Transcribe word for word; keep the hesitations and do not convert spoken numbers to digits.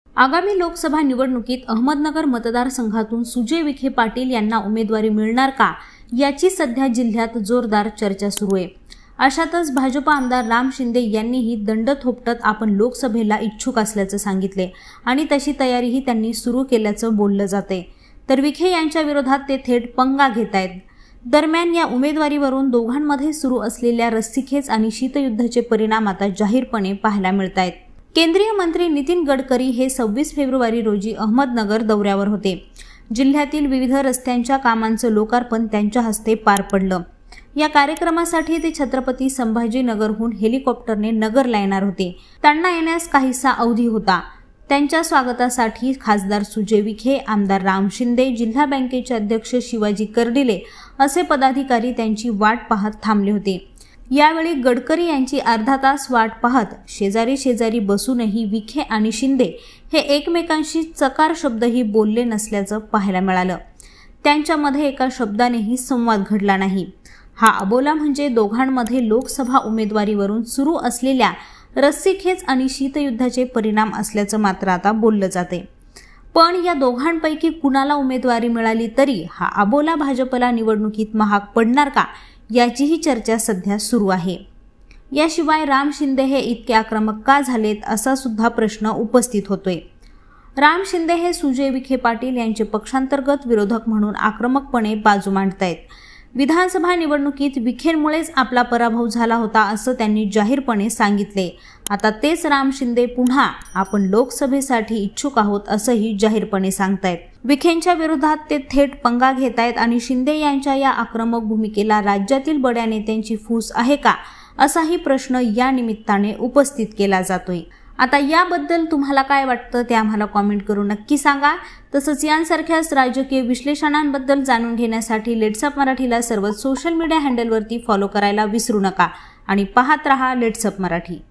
आगामी लोकसभा निवडणुकीत अहमदनगर मतदारसंघातून सुजय विखे पाटील यांना उमेदवारी मिळणार का, याची सध्या जिल्ह्यात जोरदार चर्चा सुरू आहे। अशातच भाजप आमदार राम शिंदे यांनीही दंड थोपटत आपण लोकसभेला इच्छुक असल्याचं सांगितले आणि तशी तयारीही त्यांनी सुरू केल्याचं बोललं जाते। तर विखे यांच्या विरोधात ते थेट पंगा घेत आहेत। दरम्यान या उमेदवारीवरून दोघांमध्ये सुरू असलेल्या रस्सीखेच आणि शीतयुद्धाचे परिणाम आता जाहीरपणे पाहायला मिळत आहेत। केंद्रीय मंत्री नितीन गडकरी हे सव्वीस फेब्रुवारी रोजी अहमदनगर दौऱ्यावर होते। जिल्ह्यातील विविध रस्त्यांच्या कामांचं लोकार्पण त्यांच्या हस्ते पार पडलं। या कार्यक्रमासाठी ते छत्रपती संभाजीनगरहून हेलिकॉप्टरने नगरला येणार होते। त्यांना येण्यास काहीसा अवधी होता। त्यांच्या स्वागतासाठी खासदार सुजय विखे, आमदार राम शिंदे, जिल्हा बँकेचे अध्यक्ष शिवाजी कर्डिले असे पदाधिकारी त्यांची वाट पाहत थांबले होते। यावेळी गडकरी यांची अर्धा तास वाट पाहत शेजारी शेजारी बसूनही विखे आणि शिंदे हे एकमेकांशी चकार शब्दही बोलले नसल्याचं पाहायला मिळालं। त्यांच्यामध्ये एका शब्दानेही संवाद घडला नाही। हा अबोला म्हणजे दोघांमध्ये लोकसभा उमेदवारीवरून सुरू असलेल्या रस्सीखेच आणि शीतयुद्धाचे परिणाम असल्याचं मात्र आता बोललं जाते। पण या दोघांपैकी कुणाला उमेदवारी मिळाली तरी हा अबोला भाजपला निवडणुकीत महाग पडणार का, याचीही चर्चा सध्या सुरू आहे। याशिवाय राम शिंदे हे इतके आक्रमक का झालेत असा सुद्धा प्रश्न उपस्थित होतोय। राम शिंदे हे सुजय विखे पाटील यांचे पक्षांतर्गत विरोधक म्हणून आक्रमकपणे बाजू मांडतायत। विधानसभा निवडणुकीत विखेंमुळेच आपला पराभव झाला होता असं त्यांनी जाहीरपणे सांगितले। आता तेच राम शिंदे पुन्हा आपण लोकसभेसाठी इच्छुक आहोत असंही जाहीरपणे सांगतायत। विखेंच्या विरोधात ते थेट पंगा घेतायत आणि शिंदे यांच्या या आक्रमक भूमिकेला राज्यातील बड्या नेत्यांची फूस आहे का, असाही प्रश्न या निमित्ताने उपस्थित केला जातोय। आता याबद्दल तुम्हाला काय वाटतं ते आम्हाला कॉमेंट करून नक्की सांगा। तसंच यांसारख्याच राजकीय विश्लेषणांबद्दल जाणून घेण्यासाठी लेट्सअप मराठीला सर्वच सोशल मीडिया हँडलवरती फॉलो करायला विसरू नका आणि पाहत रहा लेट्सअप मराठी।